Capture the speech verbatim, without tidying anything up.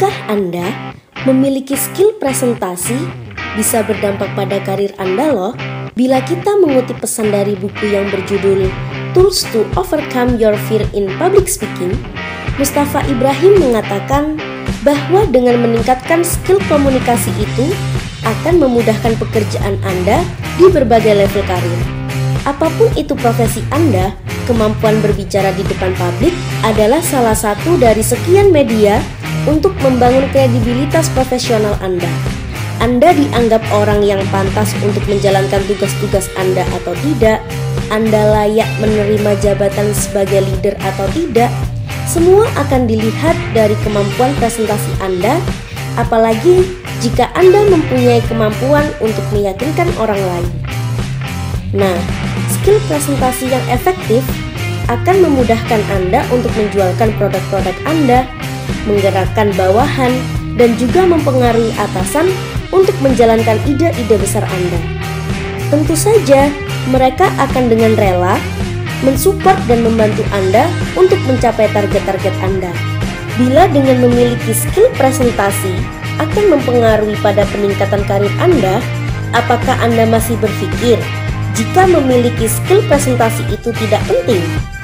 Tahukah Anda, memiliki skill presentasi bisa berdampak pada karir Anda loh. Bila kita mengutip pesan dari buku yang berjudul Tools to Overcome Your Fear in Public Speaking, Mustafa Ibrahim mengatakan bahwa dengan meningkatkan skill komunikasi itu akan memudahkan pekerjaan Anda di berbagai level karir. Apapun itu profesi Anda, kemampuan berbicara di depan publik adalah salah satu dari sekian media untuk membangun kredibilitas profesional Anda. Anda dianggap orang yang pantas untuk menjalankan tugas-tugas Anda atau tidak, Anda layak menerima jabatan sebagai leader atau tidak, semua akan dilihat dari kemampuan presentasi Anda, apalagi jika Anda mempunyai kemampuan untuk meyakinkan orang lain. Nah, skill presentasi yang efektif akan memudahkan Anda untuk menjualkan produk-produk Anda, menggerakkan bawahan, dan juga mempengaruhi atasan untuk menjalankan ide-ide besar Anda. Tentu saja, mereka akan dengan rela mensupport dan membantu Anda untuk mencapai target-target Anda. Bila dengan memiliki skill presentasi akan mempengaruhi pada peningkatan karir Anda, apakah Anda masih berpikir jika memiliki skill presentasi itu tidak penting?